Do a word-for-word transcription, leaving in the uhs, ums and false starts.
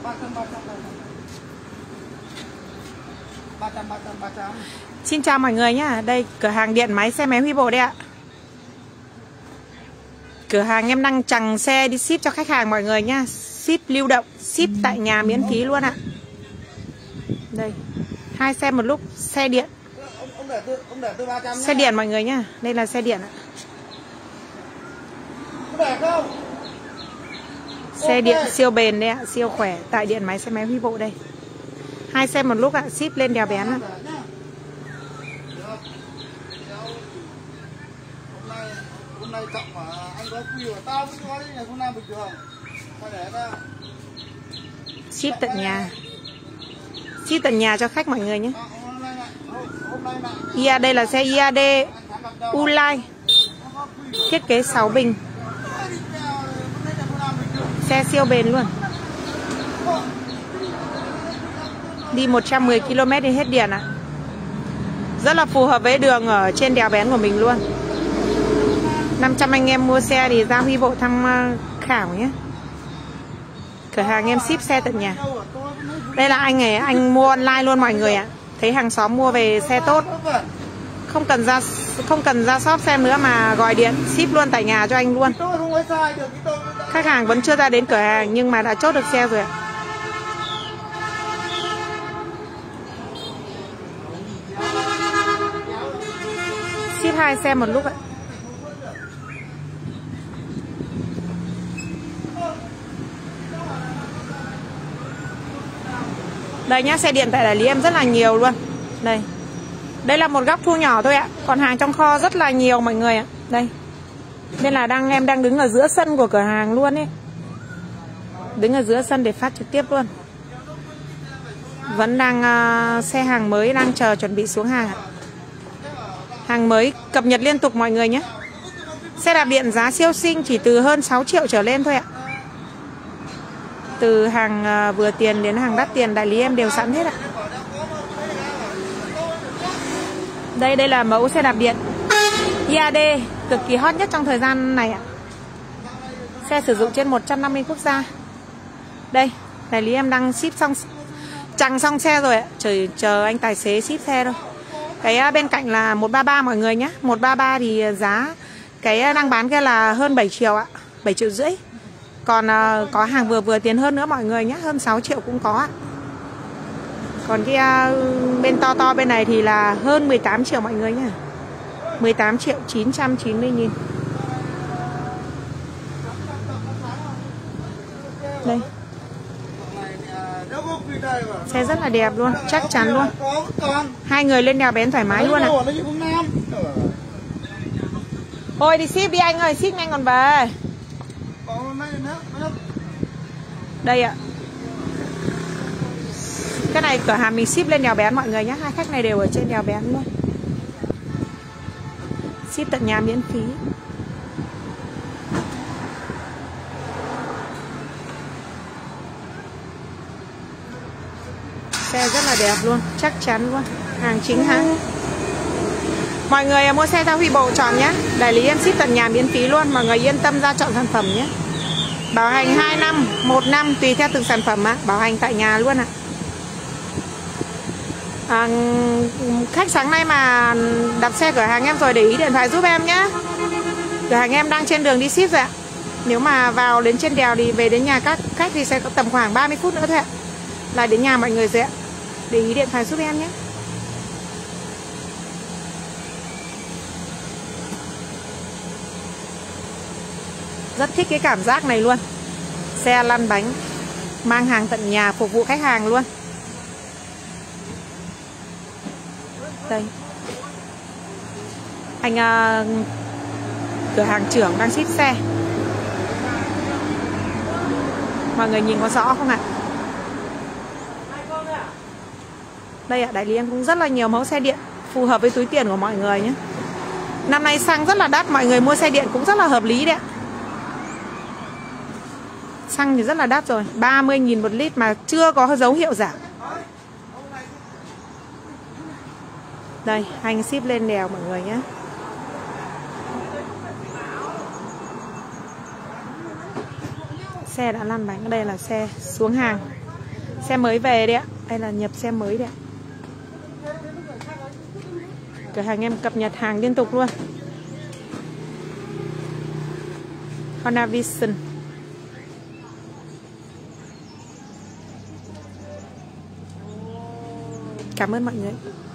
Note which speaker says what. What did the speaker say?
Speaker 1: Xin chào mọi người nhá. Đây cửa hàng điện máy xe máy Huy Bộ đây ạ. Cửa hàng em đang chằng xe đi ship cho khách hàng mọi người nhá. Ship lưu động, ship tại nhà miễn phí luôn ạ. Đây, hai xe một lúc, xe điện. Xe điện mọi người nhá. Đây là xe điện ạ. Xe điện siêu bền đây ạ, siêu khỏe. Tại điện máy xe máy Huy Bộ đây. Hai xe một lúc ạ, ship lên Đèo Bén ạ. Ship tận nhà. Ship tận nhà cho khách mọi người nhé. i a đây là xe i a đê U-Line. Thiết kế sáu bình. Xe siêu bền luôn. Đi một trăm mười ki lô mét đi hết điện ạ. Rất là phù hợp với đường ở trên Đèo Bén của mình luôn. năm trăm anh em mua xe thì ra Huy Bộ thăm khảo nhé. Cửa hàng em ship xe tận nhà. Đây là anh ấy, anh mua online luôn mọi người ạ. Thấy hàng xóm mua về xe tốt, không cần ra không cần ra shop xem nữa mà gọi điện ship luôn tại nhà cho anh luôn. Khách hàng vẫn chưa ra đến cửa hàng nhưng mà đã chốt được xe rồi ạ. Ship hai xe một lúc ạ. Đây nhá, xe điện tại đại lý em rất là nhiều luôn. Đây. Đây là một góc thu nhỏ thôi ạ. Còn hàng trong kho rất là nhiều mọi người ạ. Đây. Nên là đang em đang đứng ở giữa sân của cửa hàng luôn ấy. Đứng ở giữa sân để phát trực tiếp luôn. Vẫn đang uh, xe hàng mới đang chờ chuẩn bị xuống hàng ạ. Hàng mới cập nhật liên tục mọi người nhé. Xe đạp điện giá siêu xinh, chỉ từ hơn sáu triệu trở lên thôi ạ. Từ hàng vừa tiền đến hàng đắt tiền đại lý em đều sẵn hết ạ. Đây đây là mẫu xe đạp điện i a đê cực kỳ hot nhất trong thời gian này ạ. Xe sử dụng trên một trăm năm mươi quốc gia. Đây, đại lý em đang ship xong, chằng xong xe rồi ạ. Chờ, chờ anh tài xế ship xe thôi. Cái bên cạnh là một ba ba mọi người nhé. một ba ba thì giá cái đang bán kia là hơn bảy triệu ạ, bảy triệu rưỡi. Còn uh, có hàng vừa vừa tiền hơn nữa mọi người nhé, hơn sáu triệu cũng có ạ. Còn cái uh, bên to to bên này thì là hơn mười tám triệu mọi người nhé. mười tám triệu chín trăm chín mươi nghìn. Đây. Xe rất là đẹp luôn, chắc chắn luôn. Hai người lên Đèo Bén thoải mái luôn ạ. Thôi đi ship đi anh ơi, ship nhanh còn về. Đây ạ. Cái này cửa hàng mình ship lên Đèo Bén mọi người nhé. Hai khách này đều ở trên Đèo Bén luôn. Ship tận nhà miễn phí. Xe rất là đẹp luôn, chắc chắn luôn. Hàng chính hãng. Mọi người mua xe ra Huy Bộ chọn nhé. Đại lý em ship tận nhà miễn phí luôn. Mọi người yên tâm ra chọn sản phẩm nhé. Bảo hành hai năm, một năm tùy theo từng sản phẩm ạ. Bảo hành tại nhà luôn ạ. À, khách sáng nay mà đặt xe cửa hàng em rồi để ý điện thoại giúp em nhé. Cửa hàng em đang trên đường đi ship rồi ạ. Nếu mà vào đến trên đèo thì về đến nhà các khách thì sẽ có tầm khoảng ba mươi phút nữa thôi ạ. Là đến nhà mọi người rồi ạ. Để ý điện thoại giúp em nhé. Rất thích cái cảm giác này luôn. Xe lăn bánh, mang hàng tận nhà phục vụ khách hàng luôn. Đây. Anh uh, cửa hàng trưởng đang ship xe. Mọi người nhìn có rõ không ạ? Đây ạ, đại lý em cũng rất là nhiều mẫu xe điện phù hợp với túi tiền của mọi người nhé. Năm nay xăng rất là đắt, mọi người mua xe điện cũng rất là hợp lý đấy ạ. Xăng thì rất là đắt rồi, ba mươi nghìn một lít mà chưa có dấu hiệu giảm. Đây, anh ship lên đèo mọi người nhé. Xe đã lăn bánh, đây là xe xuống hàng. Xe mới về đấy ạ. Đây là nhập xe mới đấy ạ. Cửa hàng em cập nhật hàng liên tục luôn. Honda Vision. Cảm ơn mọi người.